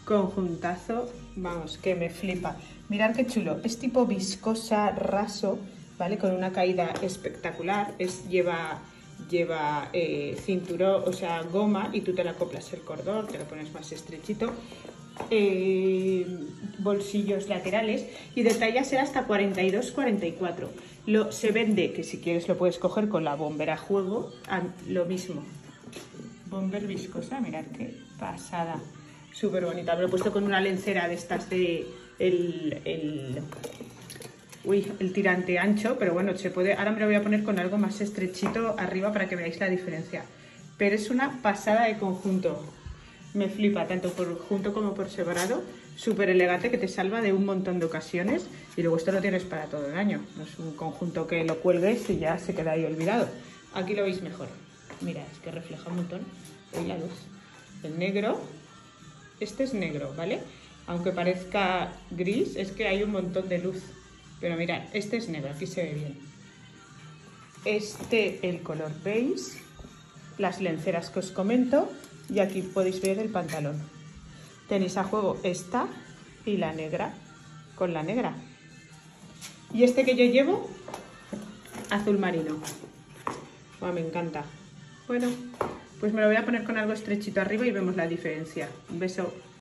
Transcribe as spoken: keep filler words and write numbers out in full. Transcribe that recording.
conjuntazo, vamos, que me flipa. Mirad qué chulo, es tipo viscosa, raso, ¿vale? Con una caída espectacular, es, lleva, lleva eh, cinturón, o sea, goma, y tú te la acoplas el cordón, te lo pones más estrechito. Eh, bolsillos laterales y de talla será hasta cuarenta y dos cuarenta y cuatro. Lo, se vende, que si quieres lo puedes coger con la bomber a juego, a, lo mismo. Bomber viscosa, mirad qué pasada. Súper bonita, me lo he puesto con una lencera de estas de el, el, uy, el tirante ancho, pero bueno, se puede. Ahora me lo voy a poner con algo más estrechito arriba para que veáis la diferencia. Pero es una pasada de conjunto. Me flipa, tanto por junto como por separado. Súper elegante, que te salva de un montón de ocasiones. Y luego esto lo tienes para todo el año. No es un conjunto que lo cuelgues y ya se queda ahí olvidado. Aquí lo veis mejor. Mira, es que refleja un montón. Hoy la luz. El negro. Este es negro, ¿vale? Aunque parezca gris, es que hay un montón de luz. Pero mirad, este es negro, aquí se ve bien. Este, el color beige. Las lenceras que os comento. Y aquí podéis ver el pantalón. Tenéis a juego esta y la negra con la negra. Y este que yo llevo, azul marino. Oh, me encanta. Bueno, pues me lo voy a poner con algo estrechito arriba y vemos la diferencia. Un beso.